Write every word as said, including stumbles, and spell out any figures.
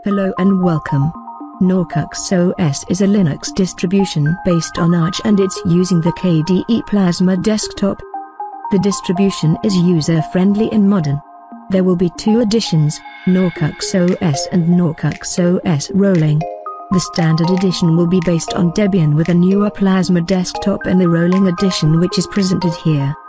Hello and welcome. Norcux O S is a Linux distribution based on Arch and it's using the K D E Plasma desktop. The distribution is user-friendly and modern. There will be two editions, Norcux O S and Norcux O S Rolling. The standard edition will be based on Debian with a newer Plasma desktop and the Rolling edition which is presented here.